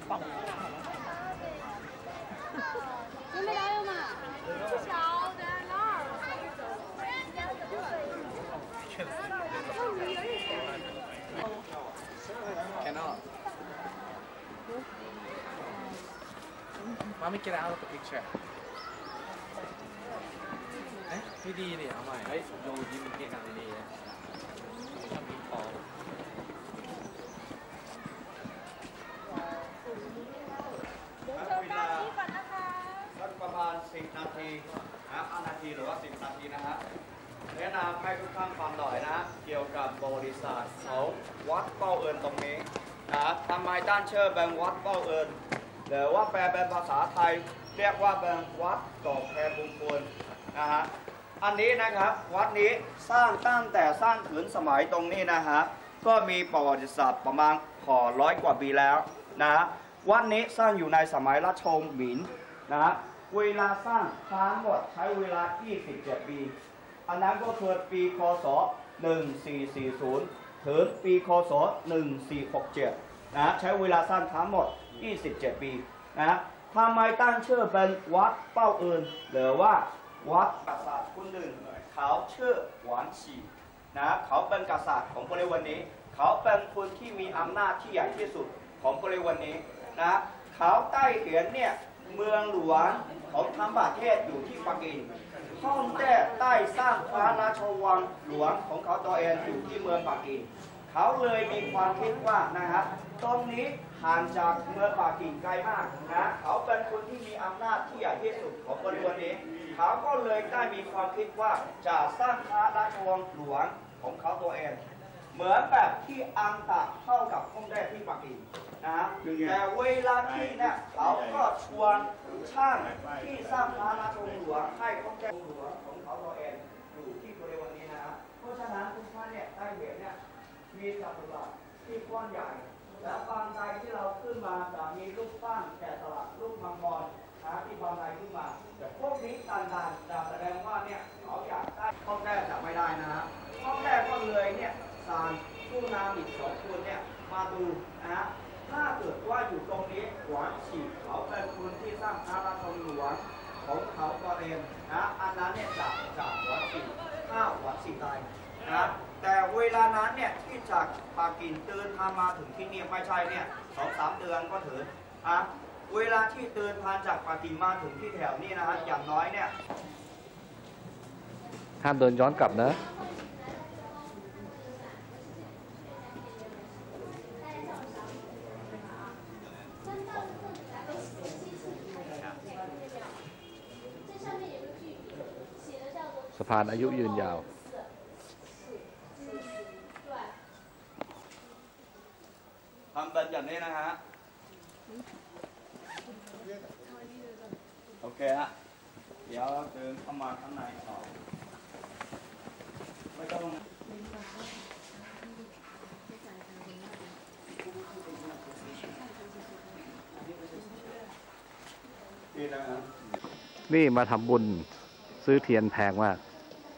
准备来了嘛？晓得了。 Cannot. Mommy, get out of the picture. ไม่ดีเนี่ยเอาใหม่ดูยิ้มเก่งกันดีนะทำมีพอเวลาสักประมาณ10 นาทีนะ5 นาทีหรือว่า10 นาทีนะฮะแนะนำให้ทุกท่านฟังหน่อยนะเกี่ยวกับบริษัทของวัดเป้าเอิญตรงนี้นะทำไมด้านเชื่อแบงวัดเป้าเอิญหรือว่าแปลเป็นภาษาไทยเรียกว่าแบงวัดก่อแคบุญคุณนะฮะอันนี้นะครับวัดนี้สร้างตั้งแต่สร้างถึงสมัยตรงนี้นะฮะก็มีประวัติศาสตร์ประมาณ100 กว่าปีแล้วนะฮะวัดนี้สร้างอยู่ในสมัยราชวงศ์หมินนะฮะเวลาสร้างทั้งหมดใช้เวลา27 ปีอันนั้นก็คือปีคศ1440ถึงปีคศ1467นะใช้เวลาสร้างทั้งหมด27 ปีนะทำไมตั้งชื่อเป็นวัดเป้าเอิญหรือว่าวัดกษัตริย์คนหนึ่งเขาชื่อหวานฉีนะเขาเป็นกษัตริย์ของบริเวณนี้เขาเป็นคนที่มีอำนาจที่ใหญ่ที่สุดของบริเวณนี้นะเขาใต้เขียนเนี่ยเมืองหลวงของทั้งประเทศอยู่ที่ปักกิ่งฮ่องแต้ใต้สร้างพระราชวังหลวงของเขาตัวเองอยู่ที่เมืองปักกิ่งเขาเลยมีความคิดว่านะครับตรงนี้ห่างจากเมืองปักกิ่งไกลมากนะเขาเป็นคนที่มีอำนาจที่ใหญ่ที่สุดของบริเวณนี้เขาก็เลยได้มีความคิดว่าจะสร้างพระราชวังหลวงของเขาตัวเองเหมือนแบบที่อังตะเข้ากับฮ่องแต้ที่ปักกิ่งนะแต่เวลาที่เนี่ยเขาก็ชวนช่างที่สร้างพระราชวังหลวงให้ฮ่องแต้หลวงของเขาตัวเองอยู่ที่บริเวณนี้นะเพราะฉะนั้นทุกท่านเนี่ยได้เห็นเนี่ยมีจัตุรัสที่กว้างใหญ่และบางไดที่เราขึ้นมาจะมีรูปปั้นแกะสลักรูปมังกรที่บางไดขึ้นมาแต่พวกนี้ต่างๆจะแสดงว่าเนี่ยเขาอยากได้ห้องแรกจะไม่ได้นะฮะห้องแรกก็เลยเนี่ยสั่งผู้นำอีก2 คนเนี่ยมาดูนะฮะถ้าเกิดว่าอยู่ตรงนี้หวานฉีกเขาเป็นคนที่สร้างพระราชวังหลวงของเขาตัวเองนะอันนั้นเนี่ยจากหวานฉีกถ้าหวานฉีกตายนะแต่เวลานั้นเนี่ยที่จากปักกิ่งเดินทางมาถึงที่นี่ไม่ใช่เนี่ย2-3 เดือนก็ถึงเวลาที่เดินทางจากปักกิ่งมาถึงที่แถวนี้นะฮะอย่างน้อยเนี่ยห้ามเดินย้อนกลับนะสะพานอายุยืนยาวทำเป็นอย่างนี้นะฮะโอเคฮะเดี๋ยวเดินเข้ามาข้างในต่อไม่ต้องนี่มาทำบุญซื้อเทียนแพงมาก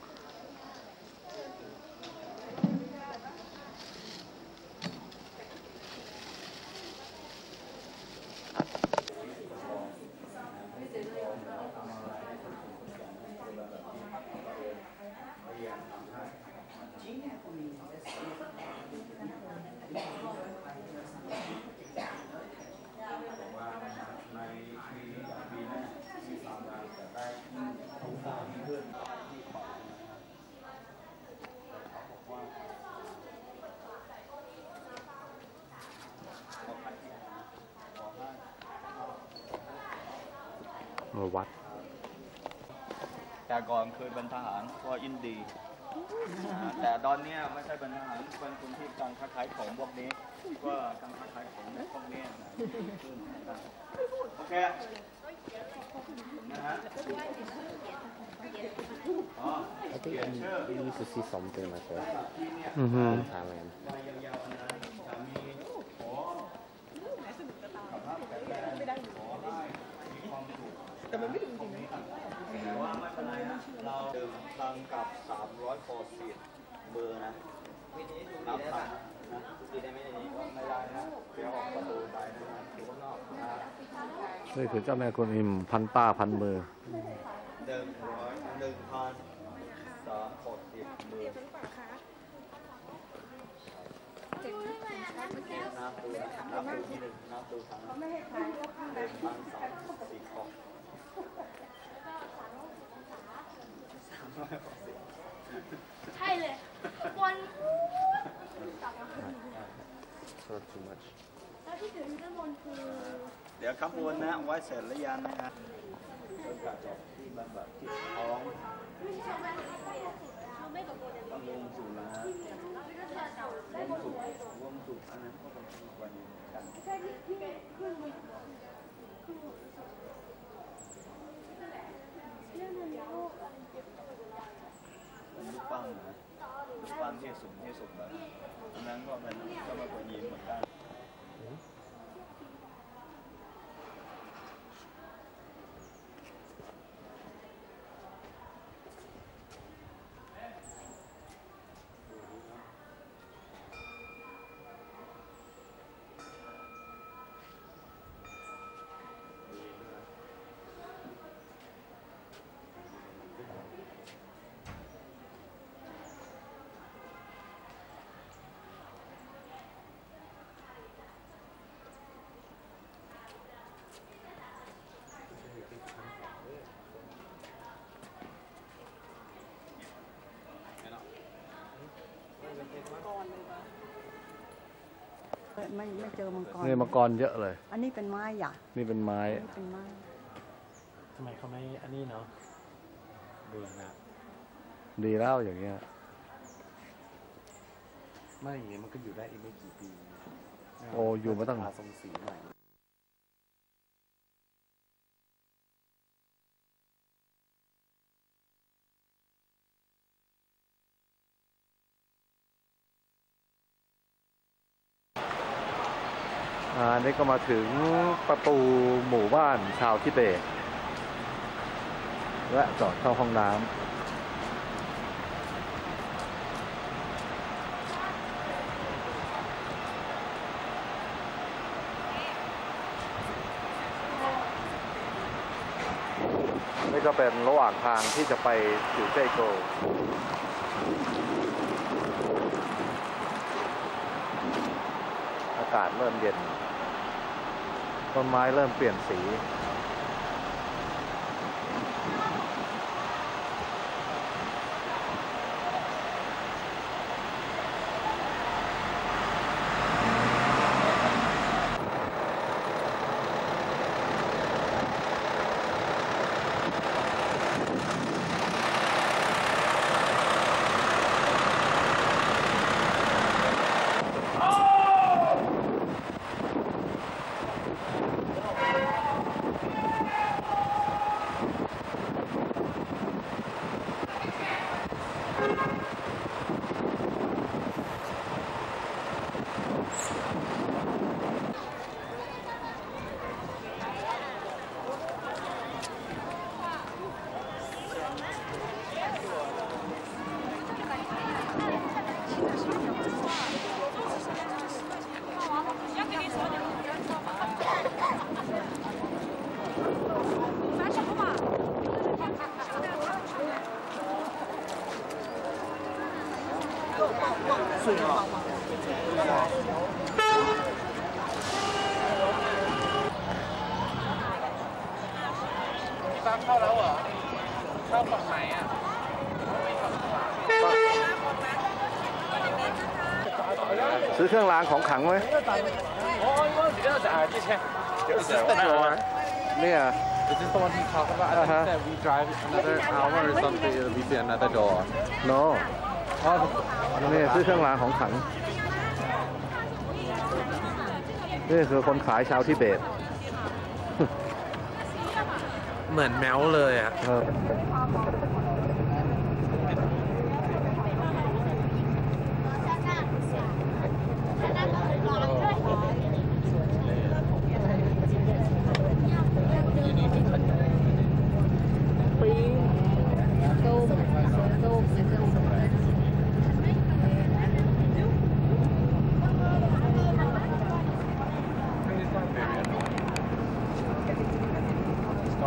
วัดแต่ก่อนเคยเป็นทหารก็อินดีแต่ตอนนี้ไม่ใช่เป็นทหารเป็นคนที่การค้าขายของพวกนี้ก็การค้าขายของพวกนี้โอเคนะฮะ I think we need to see something like that. Thailand. แต่มันไม่ถึงจริงนะแต่ว่าไม่เป็นไรนะเราเดินทางกับ300 คอซีดเบอร์นะนับผ่านนะไม่ได้นะเดี๋ยวออกประตูไปนะอยู่ข้างนอกนี่คือเจ้าแม่กวนอิมพันตาพันมือใช่เลยบน Not too much. แล้วที่ถึงด้านบนคือเดี๋ยวข้างบนนะไว้เสร็จหรือยังนะฮะเริ่มจากที่มันแบบที่ท้องต้องลงสู่นะฮะลงสู่อันนั้นก็เป็นวันกันเป็นลูกปั้งนะลูกปั้งที่สูงที่สุดเลยอันนั้นก็เป็นก็มาคนยิงเหมือนกันไม่เจอมังกรนี่มังกรเยอะเลยอันนี้เป็นไม้หยานี่เป็นไม้อันนี้เป็นไม้ทำไมเขาไม่อันนี้เนาะเบื่อนะดีแล้วอย่างเงี้ยไม่อย่างเงี้ยมันก็อยู่ได้อีกไม่กี่ปีโอ้อยู่มาตั้งททรงสีใหม่อันนี้ก็มาถึงประตูหมู่บ้านชาวทิเบตและจอดเข้าห้องน้ำนี่ก็เป็นระหว่างทางที่จะไปอยู่เจโก อากาศเริ่มเย็น ต้นไม้เริ่มเปลี่ยนสีพี่ฟ้าเข้าแล้วเหรอ เข้าฝั่งไหนอ่ะซื้อเครื่องรางของขลังไหม เนี่ย Is this the one he's talking about? I think that we drive another hour or something, it'll be another door. no นี่ซื้อเครื่องรางของขลัง นี่คือคนขายชาวทิเบตเหมือนแมวเลยอ่ะอ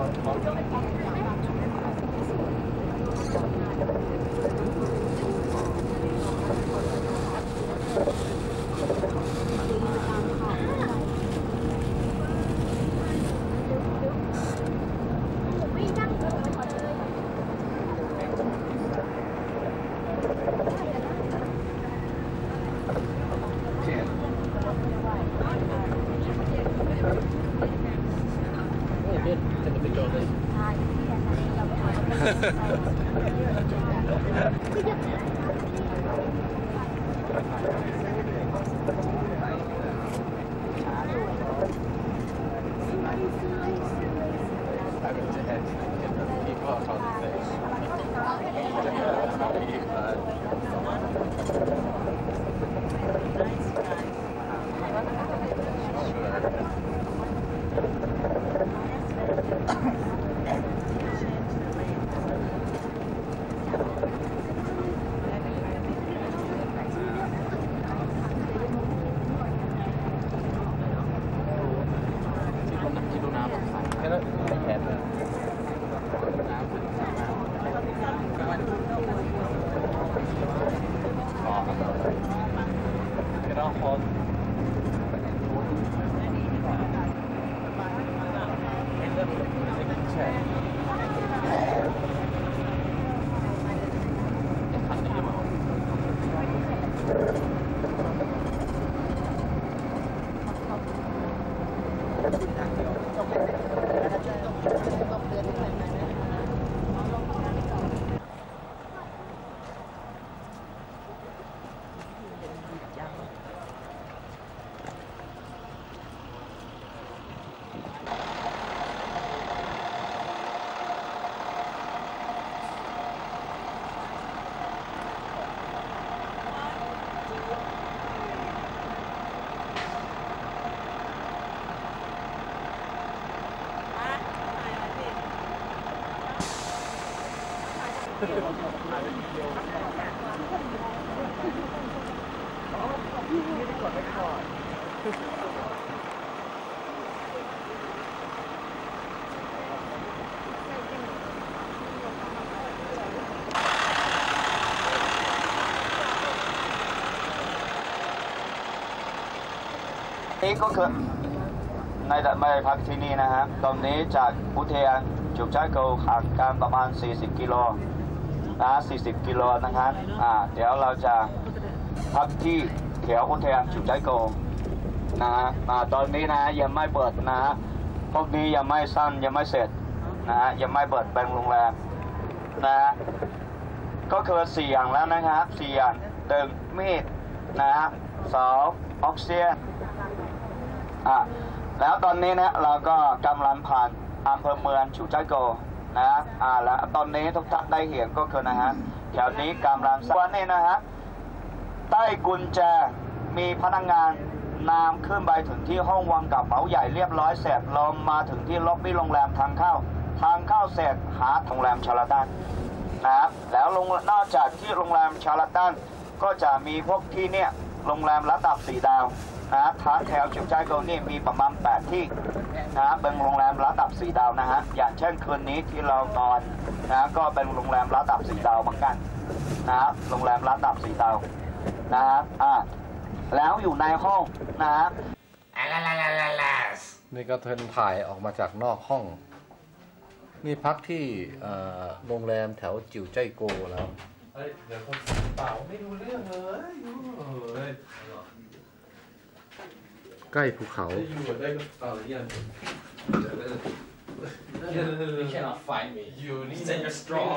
นี่ก็คือในไม่พักที่นี่นะครับตอนนี้จากอุทยานจุกใจโกห่างกันประมาณ40 กิโลนะ40 กิโลนะครับเดี๋ยวเราจะพักที่แถวอุทยานจุกใจโกนะตอนนี้นะยังไม่เปิดนะพวกนี้ยังไม่สั้นยังไม่เสร็จนะยังไม่เปิดเป็นโรงแรมนะก็คือ4 อย่างแล้วนะครับ4 อย่าง1มีดนะ2ออกซิเจนแล้วตอนนี้นะเราก็กำลังผ่านอำเภอเมืองฉูใจโกนะแล้วตอนนี้ทุกท่านได้เห็นก็คือนะฮะแถวนี้กำลังวันนี้นะฮะใต้กุญแจมีพนักงานนำขึ้นไปถึงที่ห้องวางกระเป๋าใหญ่เรียบร้อยเสร็จเรามาถึงที่ล็อบบี้โรงแรมทางเข้าเสร็จหาโรงแรมชาลาตันนะครับแล้วนอกจากที่โรงแรมชาลาตันก็จะมีพวกที่เนี่ยโรงแรมระดับ4 ดาวนะทางแถวจุกใจโกนี่มีประมาณ8 ที่นะเป็นโรงแรมระดับ4 ดาวนะฮะอย่างเช่นคืนนี้ที่เรานอนนะก็เป็นโรงแรมระดับ4 ดาวเหมือนกันนะครับโรงแรมระดับ4 ดาวนะครับแล้วอยู่ในห้องนะครับนี่ก็เทนถ่ายออกมาจากนอกห้องนี่พักที่โรงแรมแถวจิ๋วใจโกแล้วเฮ้ยเดี๋ยวคนเปล่าไม่รู้เรื่องเลยใกล้ภูเขาอยู่ได้ก็เปล่าอย่าง You cannot find me. You say you're strong.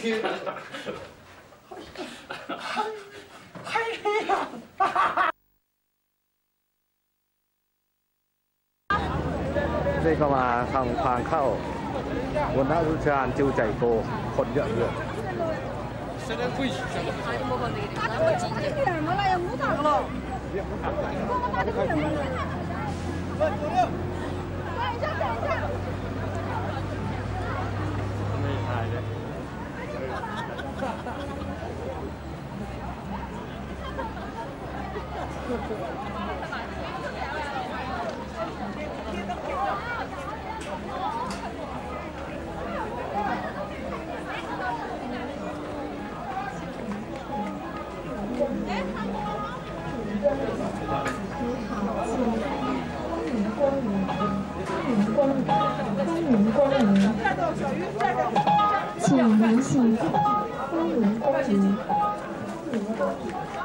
นี่ก็มาทางเข้าวนอุทยานจิ๋วใจโกคนเยอะเลยไม่ถ่ายเลย光，欢迎光临，请拿起自己，欢迎光临，欢迎光临。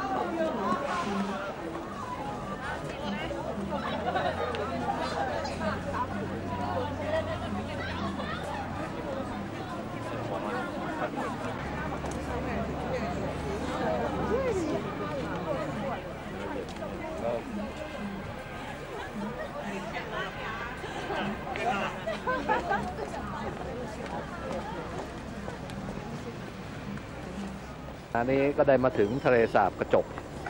อันนี้ก็ได้มาถึงทะเลสาบกระจก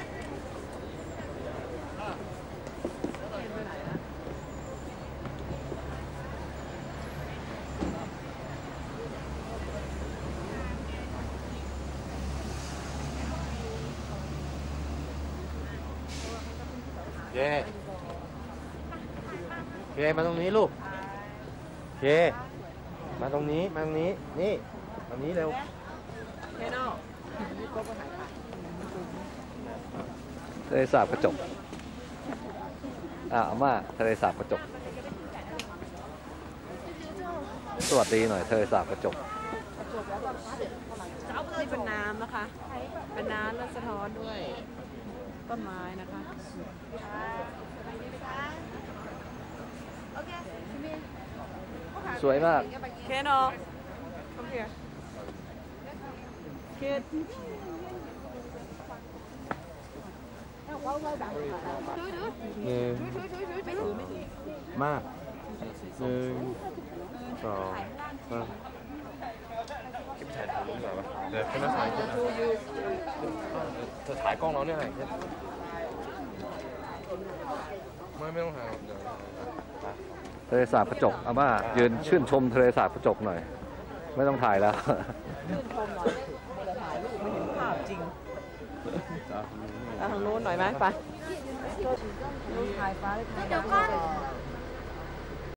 เย่เย่มาตรงนี้ลูกเย่มาตรงนี้มาตรงนี้นี่ตรงนี้เร็วทะเลสาบกระจกอาม่าทะเลสาบกระจกสวัสดีหน่อยทะเลสาบกระจกนี่เป็นน้ำนะคะ เป็นน้ำแล้วสะท้อนด้วยต้นไม้นะคะสวยมากเคโน come here kid หนึ่งมากหนึ่งสองสามคลิปถ่ายรูปเหรอวะเดี๋ยวขึ้นมาถ่ายเธอถ่ายกล้องเราเนี่ยไหนไม่ต้องถ่ายเดี๋ยวทะเลสาบกระจกอาม่ายืนชื่นชมทะเลสาบกระจกหน่อยไม่ต้องถ่ายแล้วชื่นชมหน่อยไม่ได้ถ่ายรูปไม่เห็นภาพจริงทางโน้นหน่อยไหมไปถ่ายฟ้าหรือถ่ายเดี๋ยวก่อน